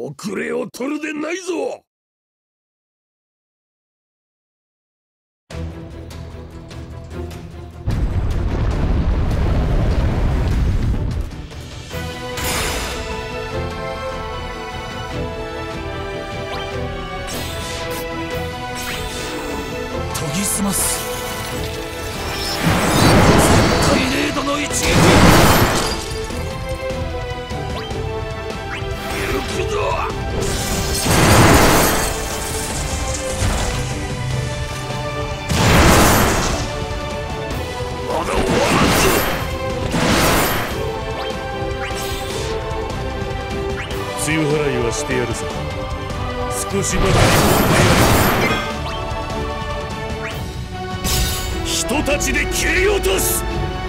遅れを取るでないぞ。 研ぎ澄ますトイレードの一撃。行くぞ。まだ終わらんぞ。 梅雨払いはしてやるさ。少しばかり人たちで切り落とす。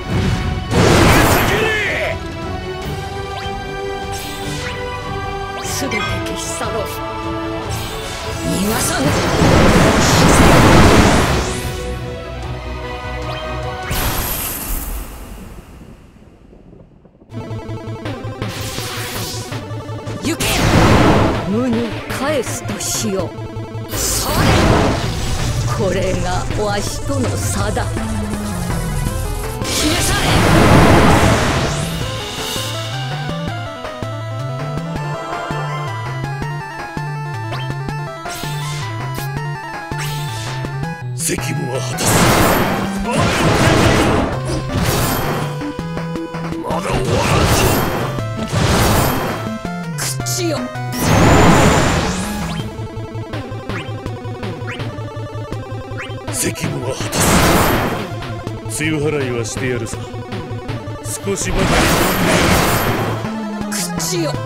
すべて消し去ろう。逃がさぬ。行け。無に返すとしよう。それ。これがわしとの差だ。消え去れ。 責務は果たす。 まだ終わらんぞ。 口よ。 責務は果たす。梅雨払いはしてやるさ。少しばかり口よ。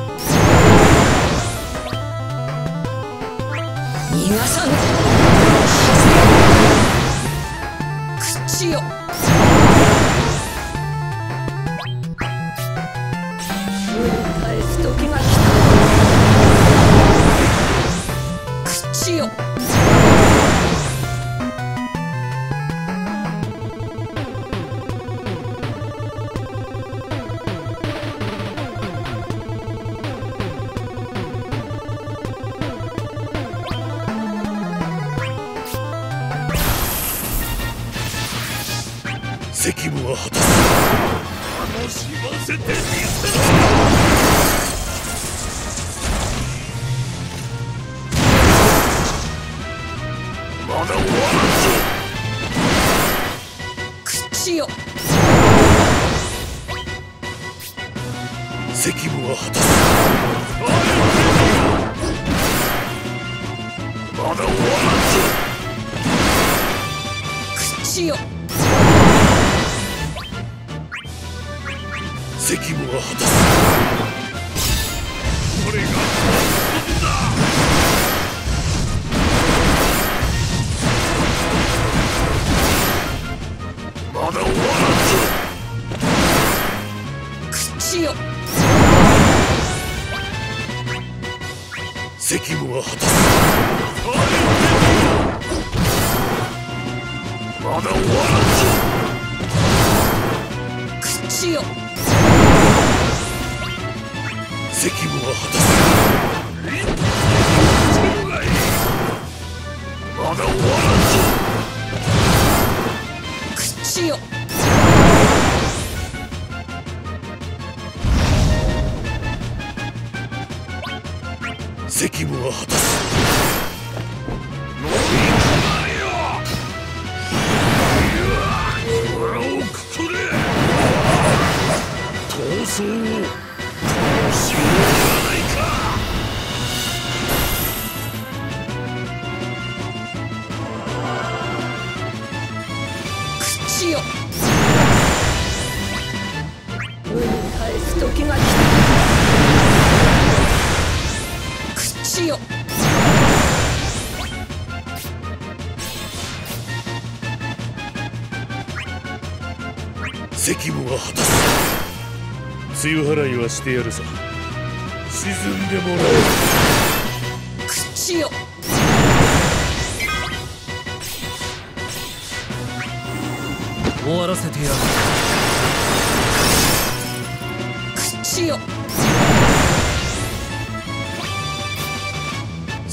逃がさぬ。口よ。返す時が来た。口よ。 責務は果たす。 楽しませてみせろ。まだ終わらんぞ。 口よ。 責務は果たす。 まだ終わらんぞ。 口よ。 責務は果たす。 これが本当だ。まだ終わらんぞ。 口よ。 責務は果たす。 まだ終わらんぞ。 口よ。 責務は果たす。 まだ終わらんぞ。 口よ。 責務は果たす。 飲み込まれよ。腹をくくれ。闘争をしようじゃないか。 口よ。無に返す時が来た。口よ。 責務は果たす。梅雨払いはしてやるさ。沈んでもらう。 口よ。 終わらせてやる。 口よ。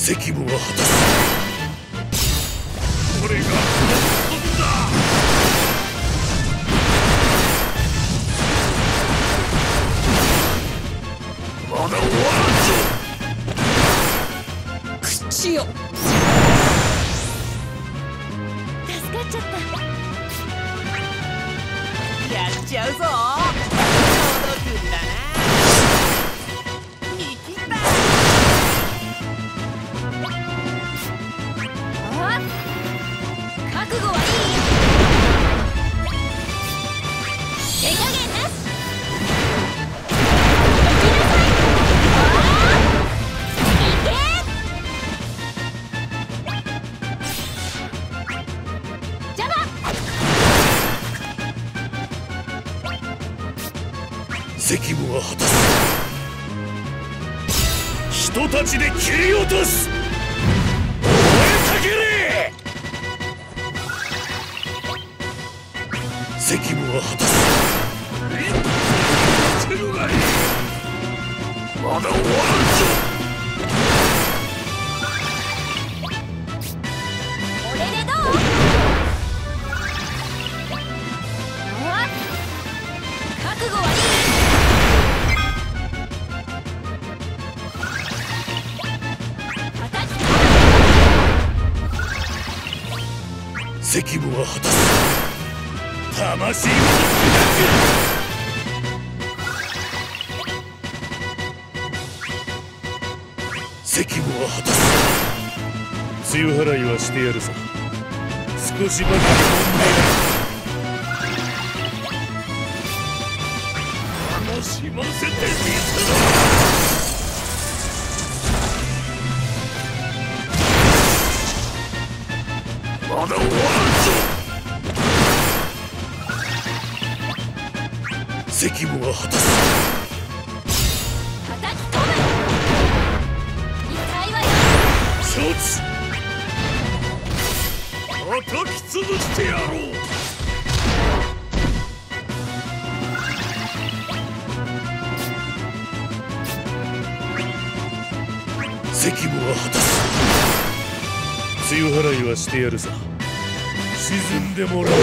責務は果たす。これが本だ。まだ終わらんぞ。 口よ。 助かっちゃった。 やっちゃうぞ。届くんだな。見切った。 あ、覚悟はいい？手加減なし。 責務は果たす。人たちで切り落とす。燃えたけれ。責務は果たす。てるがいい。まだ終わらんぞ。 これでどう？あ、覚悟はいい？ 責務は果たす。魂を砕く。責務は果たす。強払いはしてやるさ。少しばかり楽しませてみせろ。まだ終わらんぞ。責務は果たす。 叩き込む。痛いわよ。 承知。叩き潰してやろう。責務は果たす。強払いはしてやるさ。沈んでもらおう。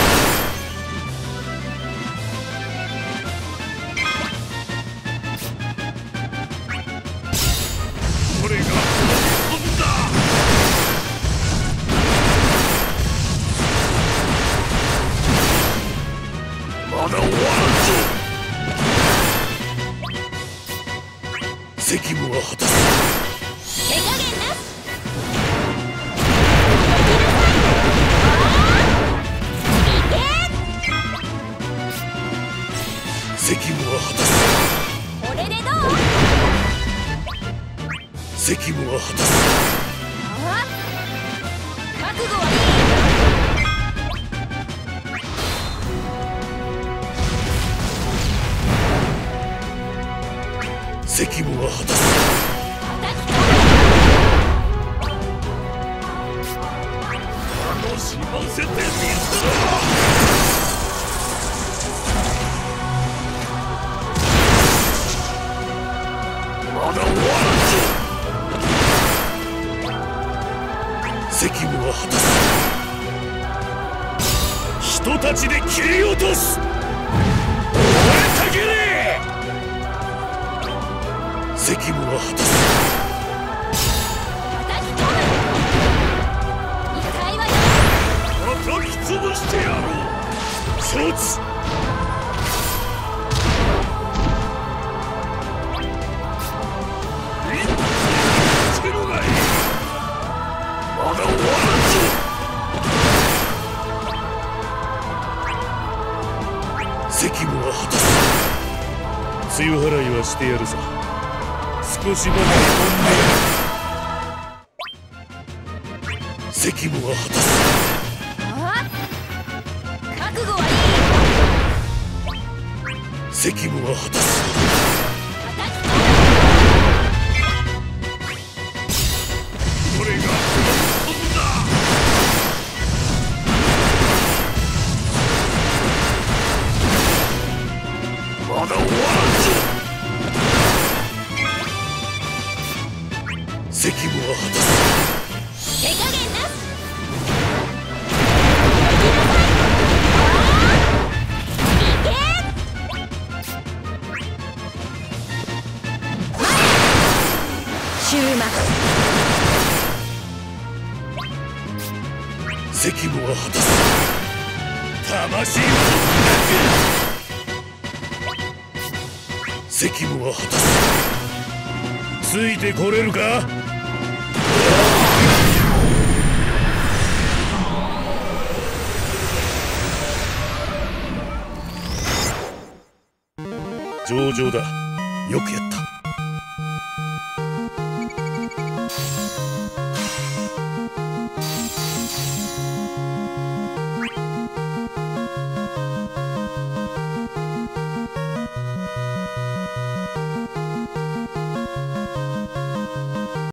これが本だ。まだ終わらんぞ。責務は果たす。 手加減なし。 責務は果たす。 これでどう？ 責務は果たす。 あ、覚悟はいい？責務は果たす。楽しませてみせろ。まだ終わらんぞ。責務は果たす。人たちで切り落とす。燃えたけれ。責務は果たす。 叩き込む。痛いわよ。 叩き潰してやろう。承知。てるがいい。まだ終わらんぞ。責務は果たす。強払いはしてやるさ。少しばかり責務は果たす。 あ、覚悟はいい？ 責務は果たす。 叩き込これが本だ。まだ終わらんぞ。責務は果たす。 責務は果たす。魂を責務は果たす。ついてこれるか。上々だ。よくやった。